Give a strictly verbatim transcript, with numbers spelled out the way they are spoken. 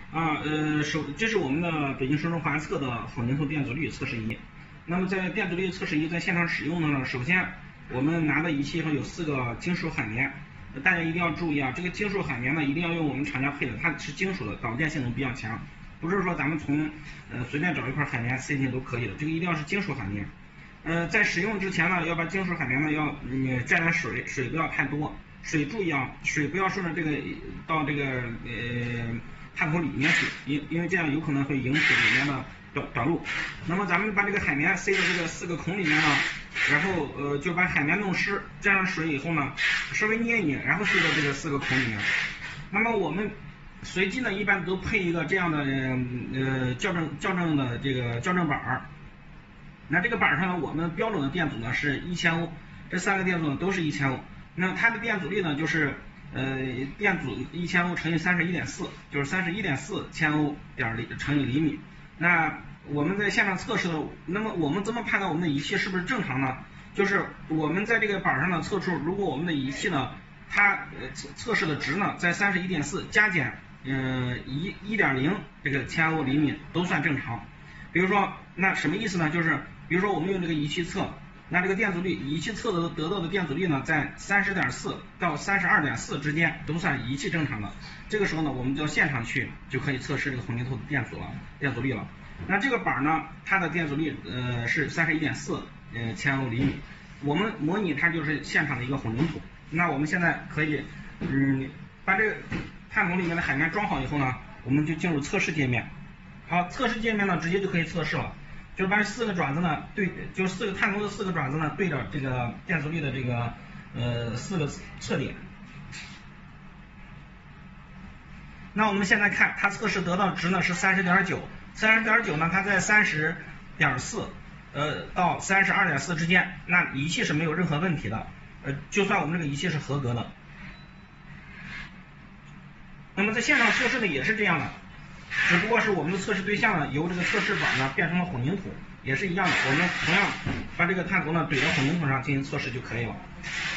啊，呃，首这是我们的北京深州化测的混凝土电阻率测试仪。那么在电阻率测试仪在现场使用的呢，首先我们拿的仪器上有四个金属海绵，大家一定要注意啊，这个金属海绵呢一定要用我们厂家配的，它是金属的，导电性能比较强，不是说咱们从呃随便找一块海绵塞进去都可以的，这个一定要是金属海绵。呃，在使用之前呢，要把金属海绵呢要嗯沾点水，水不要太多，水注意啊，水不要顺着这个到这个呃探头里面去，因因为这样有可能会引起里面的短短路。那么咱们把这个海绵塞到这个四个孔里面呢，然后呃就把海绵弄湿，沾上水以后呢，稍微捏一捏，然后塞到这个四个孔里面。那么我们随机呢一般都配一个这样的呃校正校正的这个校正板儿。那这个板上呢，我们标准的电阻呢是一千欧，这三个电阻呢都是一千欧。那它的电阻率呢就是呃电阻一千欧乘以三十一点四，就是三十一点四千欧点厘乘以厘米。那我们在现场测试的，那么我们怎么判断我们的仪器是不是正常呢？就是我们在这个板上呢测出，如果我们的仪器呢，它呃测测试的值呢在三十一点四加减嗯一一点零这个千欧厘米都算正常。比如说，那什么意思呢？就是比如说我们用这个仪器测，那这个电阻率，仪器测的得到的电阻率呢，在三十点四到三十二点四之间，都算仪器正常的。这个时候呢，我们到现场去就可以测试这个混凝土的电阻了，电阻率了。那这个板呢，它的电阻率呃是三十一点四呃千欧厘米。我们模拟它就是现场的一个混凝土。那我们现在可以嗯把这个探孔里面的海绵装好以后呢，我们就进入测试界面。好，测试界面呢，直接就可以测试了，就是把四个转子呢对，就是四个探头的四个转子呢对着这个电阻率的这个呃四个测点。那我们现在看它测试得到值呢是三十点九，三十点九呢它在三十点四呃到三十二点四之间，那仪器是没有任何问题的，呃就算我们这个仪器是合格的。那么在现场测试呢也是这样的。只不过是我们的测试对象呢，由这个测试板呢变成了混凝土，也是一样的。我们同样把这个探头呢怼到混凝土上进行测试就可以了。